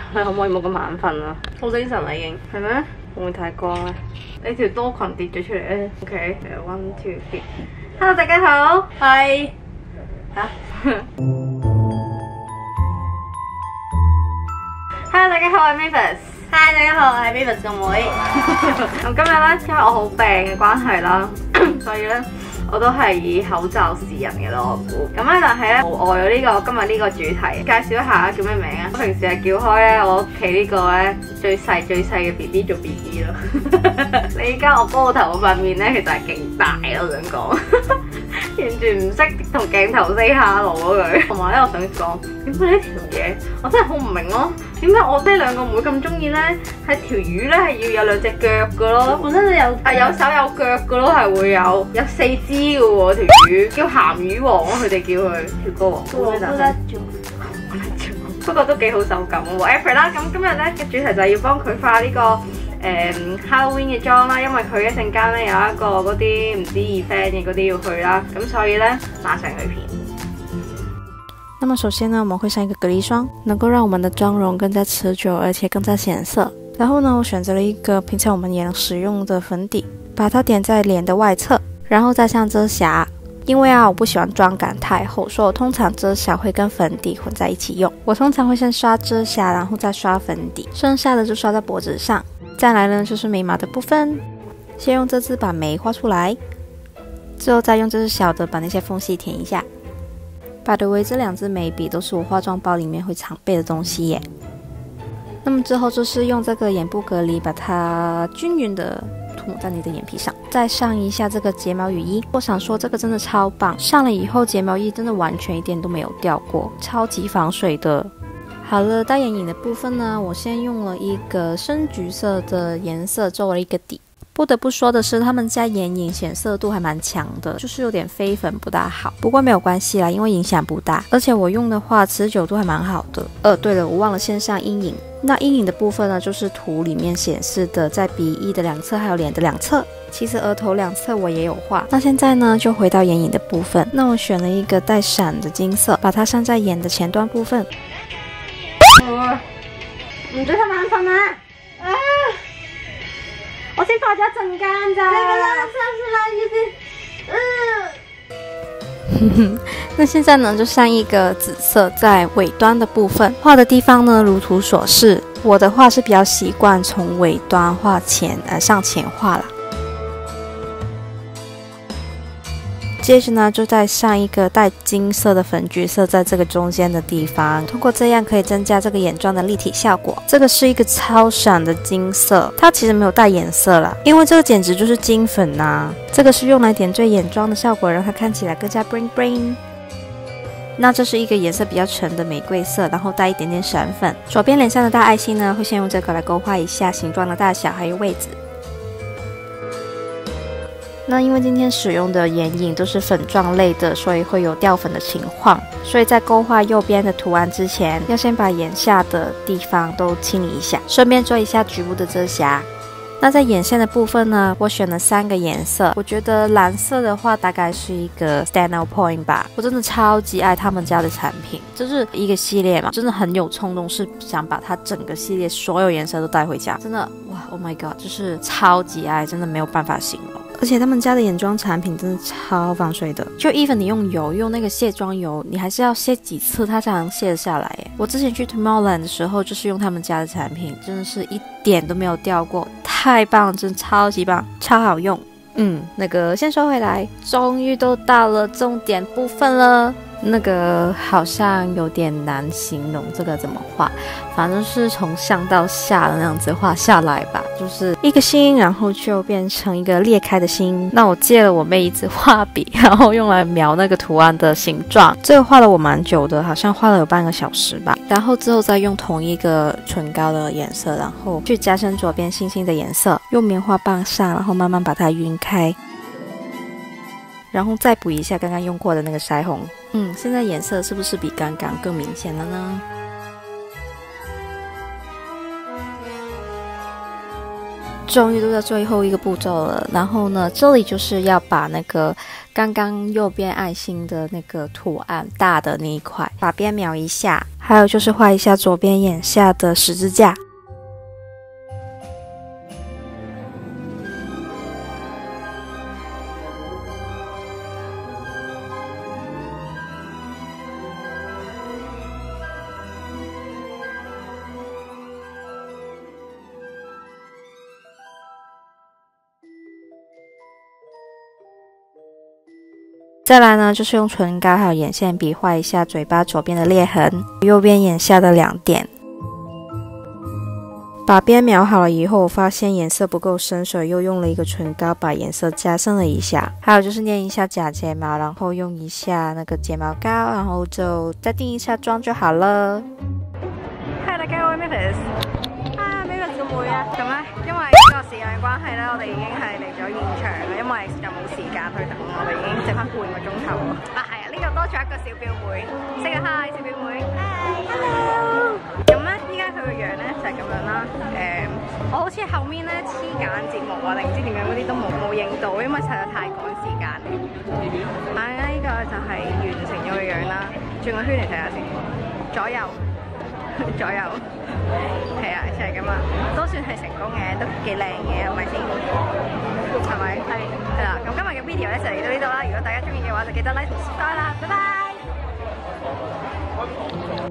你可唔可以冇咁眼瞓啊？好精神啦已經，係咩？會唔會太光咧？你條多裙跌咗出嚟咧 ？OK，1 2 3。Hello， 大家好，係嚇。Hello， 大家好，我係 Mavis。Hi， 大家好，我係 Mavis 個妹。咁今日咧，因為我好病嘅關係啦，所以咧。我都係以口罩示人嘅咯，我估。咁咧，但係咧，無礙咗呢個今日呢個主題，介紹一下叫咩名啊？我平時係叫開咧，我屋企呢個咧最細嘅 BB 做 BB 咯。你而家我波頭嗰塊面咧，其實係勁大咯，我想講。完全唔識同鏡頭 say hello 咯佢。同埋咧，我想講，點解呢條嘢我真係好唔明咯？點解我呢兩個妹咁中意咧？係條魚咧係要有2隻腳噶咯，本身有有手有腳噶咯，係會有4支嘅喎條魚，叫鹹魚王咯，佢哋叫佢條歌王。我覺得做，不過都幾好手感喎。Apple 啦，咁今日咧嘅主題就係要幫佢化呢個。Halloween 嘅妝啦，因為佢一陣間咧有一個嗰啲唔知 event 嘅嗰啲要去啦，咁所以咧馬上去片。 那麼首先呢，我們會上一個隔離霜，能夠讓我們的妝容更加持久，而且更加顯色。然後呢，我選擇了一個平常我們也能使用的粉底，把它點在臉的外側，然後再上遮瑕。因為我不喜歡妝感太厚，所以我通常遮瑕會跟粉底混在一起用。我通常會先刷遮瑕，然後再刷粉底，剩下的就刷在脖子上。再來呢，就是眉毛的部分，先用這支把眉畫出來，之後再用這支小的把那些縫隙填一下。By the way，這兩支眉筆都是我化妝包裡面會常備的東西耶。那麼之後就是用這個眼部隔離，把它均勻的塗抹在你的眼皮上，再上一下這個睫毛雨衣。我想說這個真的超棒，上了以後睫毛液真的完全一點都沒有掉過，超級防水的。好了，大眼影的部分呢，我先用了一個深橘色的顏色做了一個底。不得不說的是，他們家眼影顯色度還蠻強的，就是有點飛粉不大好，不過沒有關係啦，因為影響不大，而且我用的話持久度還蠻好的。對了，我忘了先上陰影。那陰影的部分呢，就是圖裡面顯示的，在鼻翼的兩側還有臉的兩側。其實額頭兩側我也有畫。那現在呢，就回到眼影的部分。那我選了一個帶閃的金色，把它上在眼的前端部分。 唔准瞌眼瞓啊！我先化咗一陣間咋。 那現在呢，就上一個紫色在尾端的部分，畫的地方呢，如圖所示。我的話是比較習慣從尾端畫向前畫啦。接着呢，就再上一個帶金色的粉橘色，在這個中間的地方，通過這樣可以增加這個眼妝的立體效果。這個是一個超閃的金色，它其實沒有帶顏色啦，因為這個簡直就是金粉啊。這個是用來點綴眼妝的效果，讓它看起來更加 bling bling。那這是一個顏色比較沉的玫瑰色，然後帶一點點閃粉。左邊臉上的大愛心呢，會先用這個來勾畫一下形狀的大小還有位置。那因為今天使用的眼影都是粉狀類的，所以會有掉粉的情況，所以在勾畫右邊的圖案之前，要先把眼下的地方都清理一下，順便做一下局部的遮瑕。那在眼線的部分呢，我選了3個顏色，我覺得藍色的話大概是一個 standout point 吧。我真的超級愛他們家的產品，就是一個系列嘛，真的很有衝動，是想把它整個系列所有顏色都帶回家，真的哇 ，Oh my god，就是超級愛，真的沒有辦法形容。而且他們家的眼妝產品真的超防水的，就 even 你用油，用那個卸妝油，你還是要卸幾次它才能卸得下來耶。我之前去 Tomorrowland 的時候，就是用他們家的產品，真的是一點都沒有掉過，太棒了，真的超級棒，超好用。那個先說回來，終於都到了重點部分了。那個好像有點難形容這個怎麼畫，反正是從上到下的那樣子畫下來吧，就是一個心，然後就變成一個裂開的心。那我借了我妹一支畫筆，然後用來描那個圖案的形狀，這個畫了我蠻久的，好像畫了有半個小時吧。然後之後再用同一個唇膏的顏色，然後去加深左邊星星的顏色，用棉花棒上，然後慢慢把它暈開，然後再補一下剛剛用過的那個腮紅。現在顏色是不是比剛剛更明顯了呢？終於都到最後一個步驟了，然後呢，這裡就是要把那個剛剛右邊愛心的那個圖案大的那一塊，把邊描一下。 还有就是画一下左边眼下的十字架。再来呢，就是用唇膏还有眼线笔画一下嘴巴左边的裂痕，右边眼下的2点。把边描好了以后，我发现颜色不够深，所以又用了一个唇膏把颜色加深了一下。还有就是捏一下假睫毛，然后用一下那个睫毛膏，然后就再定一下妆就好了。 Hi 大家好，我係 Mavis。Mavis 個妹啊，咁咧，因為個時間關係咧，我哋已經係嚟咗現場啦，因為又冇時間去等，我哋已經剩翻半個鐘頭喎。係啊，呢度多咗一個小表妹，say 個 hi 小表妹 ，hi，hello。咁咧，依家佢個樣咧就係咁樣啦。我好似後面咧黐揀節目啊，定唔知點樣嗰啲都冇影到，因為實在太趕時間。呢個就係完成咗個樣啦，轉個圈嚟睇下先，左右。左右，係啊，就係咁啊，都算係成功嘅，都幾靚嘅，係咪先？係咪？係啦，咁今日嘅 video 咧就嚟到呢度啦。如果大家中意嘅話，就記得 like 同 subscribe 啦，拜拜。